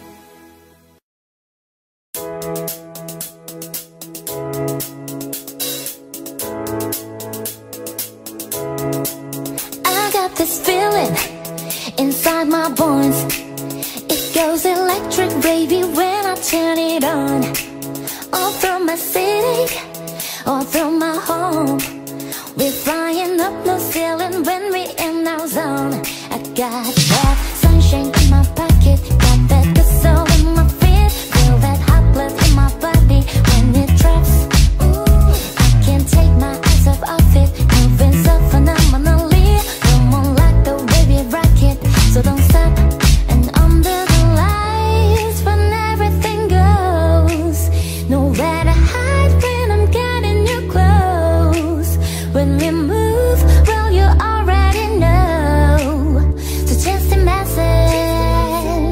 I got this feeling inside my bones. It goes electric, baby, when I turn it on. All through my city, all through my home. We're flying up, no ceiling when we in our zone. I got that sunshine in my pocket, got that good soul in my feet, feel that hot blood in my body when it drops. Ooh, I can't take my eyes off of it, moving so phenomenally. Come on like the way we rock it, so don't stop. And under the lights, when everything goes, nowhere to hide when I'm getting you close. When we move, well, you already know. So just imagine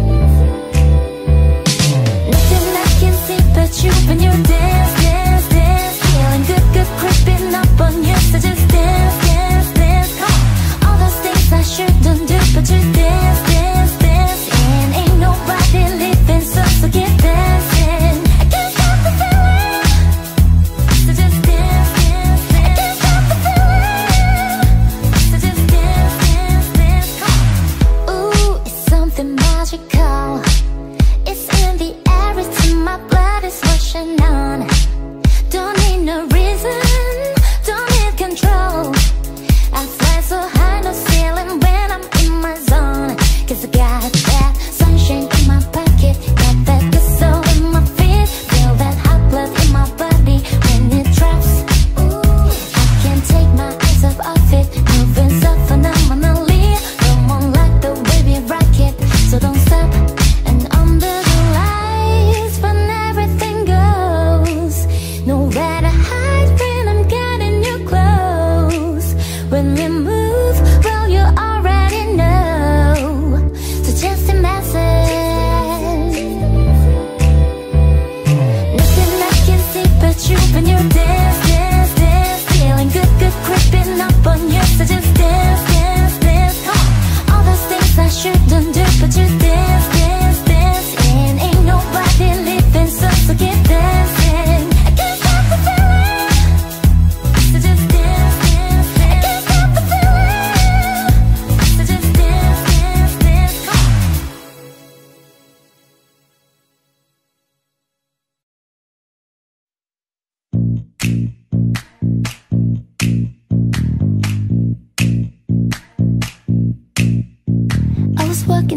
nothing I can see but you when you dance, dance, dance. Feeling good, good creeping up on you. So just dance, dance, dance. Come on. All those things I shouldn't do, but you dance, dance, dance. And ain't nobody leaving, so so get dancing. I can't stop the feeling, so just dance, dance, dance. I can't stop the feeling, so just dance, dance, dance. Come on. Ooh, it's something magical. It's in the air, it's in my blood, it's rushing on. Don't need no reason, don't need control. I fly so high, no ceiling when I'm in my zone. Cause I got that sunshine in my pocket, got that good soul in my feet, feel that hot blood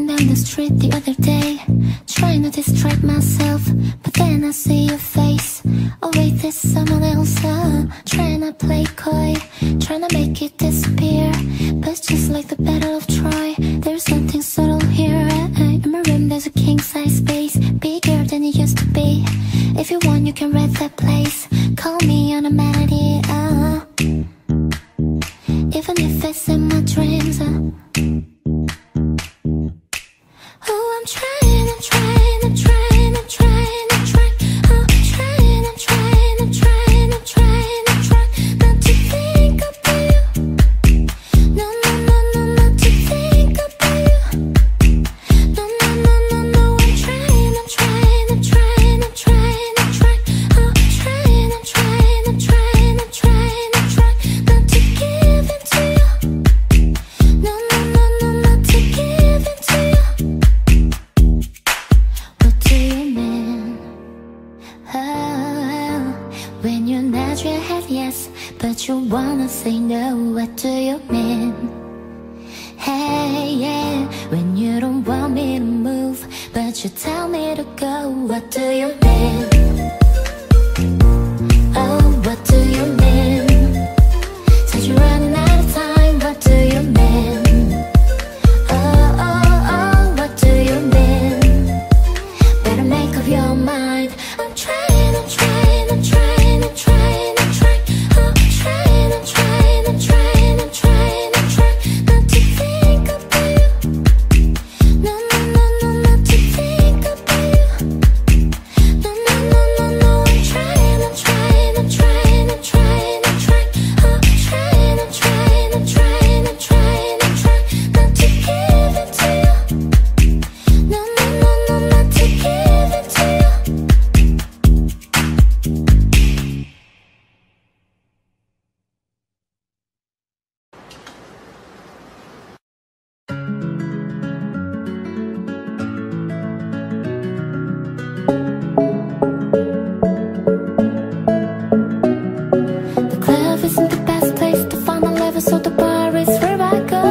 walking down the street the other day, trying to distract myself, but then I see your face. Oh wait, there's someone else, uh, trying to play coy, trying to make it disappear. But just like the Battle of Troy, there's something subtle here. In my room there's a king-size space, bigger than it used to be. If you want you can rent that place, call me on a melody, uh, even if it's in my dreams, uh. Oh, I'm trying, I'm trying, I'm trying, I'm trying, I'm trying. Oh, I'm trying, I'm trying, I'm trying, I'm trying, I'm trying not to think about you. No, no, no, no, not to think about you. No, no, no, no, no, I'm trying, I'm trying, I'm trying, I'm trying, I'm trying. Oh, I'm trying, I'm trying, I'm trying, I'm trying, I'm trying not to give in to you. No, no, no, no, not to give in to you. What do you mean? Oh, when you nod your head yes, but you wanna say no. What do you mean? Hey, yeah, when you don't want me to move, but you tell me to go. What do you mean? Oh, what do you mean? Said you're running out of time. What do you mean? Oh, oh, oh, what do you mean? Better make up your mind. I'm trying, I'm trying, I'm trying, I'm trying, I'm trying. Oh, I'm trying, I'm trying, I'm trying, I'm trying, I'm trying not to think about you. No, no, no, no, not to think about you. No, no, no, no, no, I'm trying, I'm trying, I'm trying, I'm trying, I'm trying. Oh, I'm trying, I'm trying, I'm trying, I'm trying, I'm trying not to give in to you. No, no, no, no, not to give in to you. The club isn't the best place to find a lover, so the bar is where I go.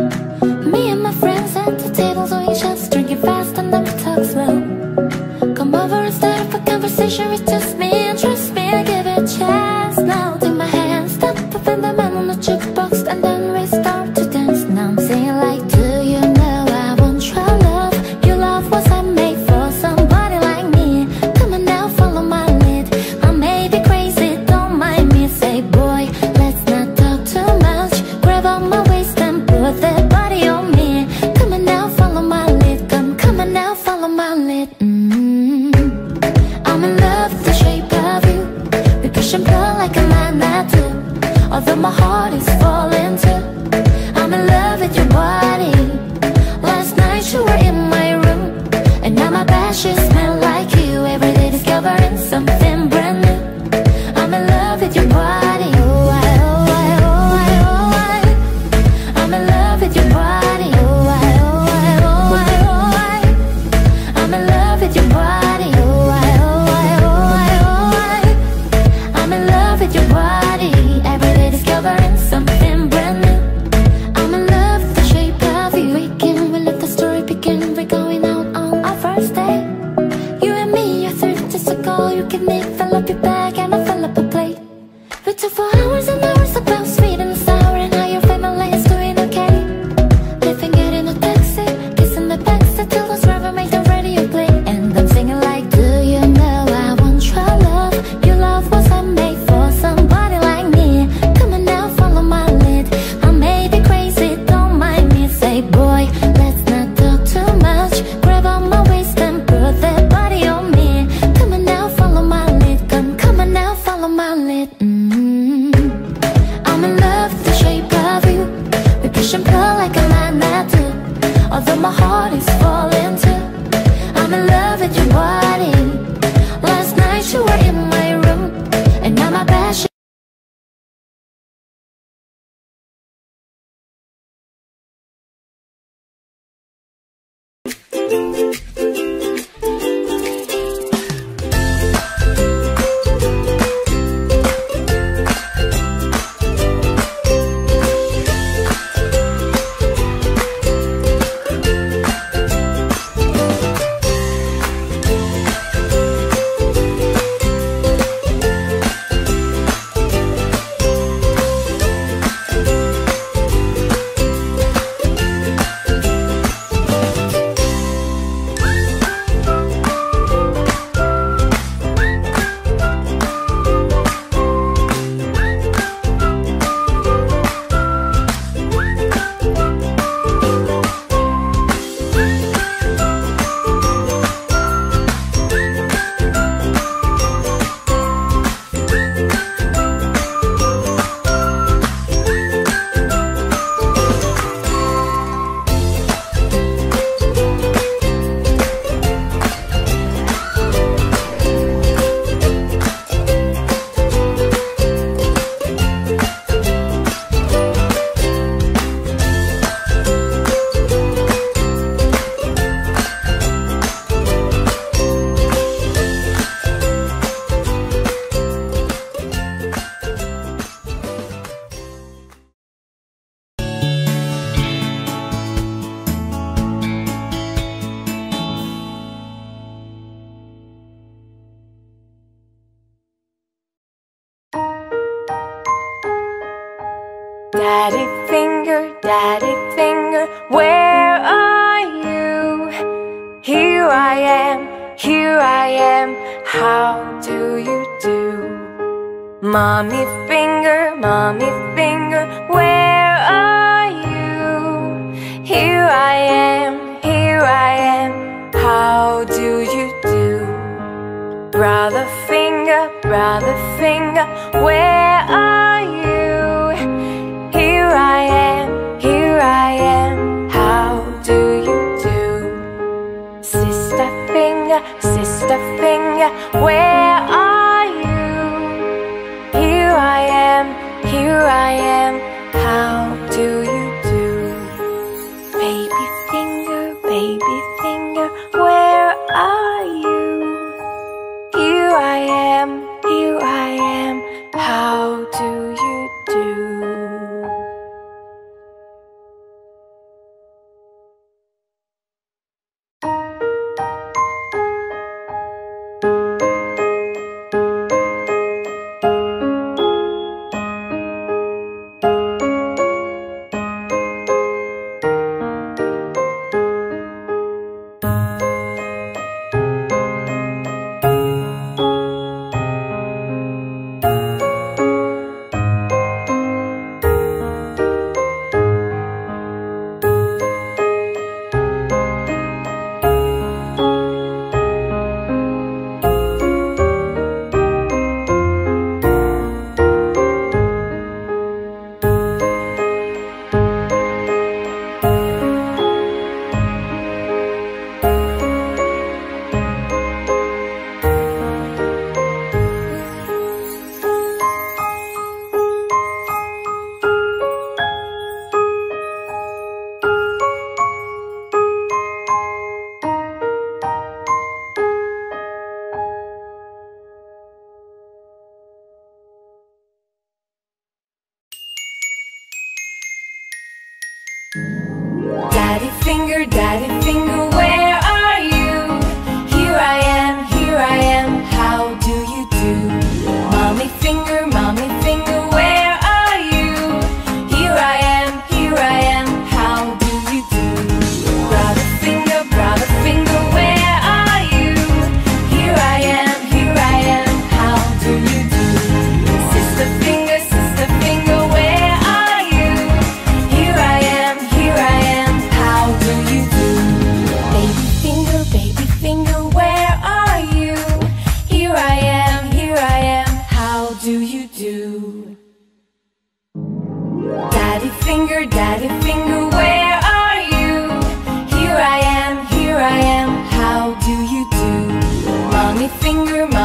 Me and my friends at the table doing shots, drinking fast and then we talk slow. Come over and start up a conversation with just me, and trust me, I give it a chance. Now take my hand, step up in the man on the jukebox, and then we start to dance. Now I'm singing like, do you know I want your love? Your love was handmade for somebody like me. Come on now, follow my lead. I may be crazy, don't mind me. Say boy, let's not talk too much. Grab on my waist and put that body on me. Come on now, follow my lead. Come, come on now, follow my lead. Mm-hmm. I'm in love with the shape of you. We push and pull like a magnet do. Although my heart is falling too, I'm in love with your body. Last night you were in my room, and now my bed sheets smell like you. Every day discovering something brand new. I'm in love with your body. Oh, I, oh, I, oh, I, oh, I. I'm in love with your body. Oh, I, oh, I, oh, I, oh, I. I'm in love with your body. Oh, I, oh, I, oh, I, oh, I. I'm in love with your body. Every day discovering something brand new. I'm in love with the shape of you. We can, we let the story begin. We're going out on our first date. You and me are thirty days ago. You give me, fill up your bag and I fill up a plate. We took for hours and hours about sweet and sour, and how your family is doing okay. Living it in a taxi, kissing the backseat till the driver made the radio play. And I'm singing like, do you know I want your love? Your love was handmade for somebody like me. Come on now, follow my lead. I may be crazy, don't mind me. Say boy, let's not talk too much. Grab on my waist and put that body on me. Come on now, follow my lead. Come, come on now, follow my lead. Mm-hmm. I'm in love with the shape of you. We push and pull like a magnet do. Although my heart is falling too, I'm in love with your body. Last night you were in my room, and now my bed sheets. Daddy finger, daddy finger, where are you? Here I am, here I am, how do you do? Mommy finger, mommy finger, where are you? Here I am, here I am, how do you do? Brother finger, brother finger, where are you? Here I am, here I am, how do you do? Sister finger, sister finger, where are you? Here I am, here I am, how do you do? Baby finger, baby finger, where are you? Here I am, here I am, how do you do? Daddy finger, daddy finger, where are you? Here I am, here I am, how do you do? Mommy finger, mommy finger, where are you? Here I am, here I am, how do you do? Brother finger, brother finger, where are you? Here I am, here I am, how do you do? Sister finger, sister finger, where are you? Here I am, here I am, how do you do? Baby finger, baby finger, where are you? Here I am, here I am, how do you do? Daddy finger, daddy finger, where are you? Here I am, here I am, how do you do? Mommy finger,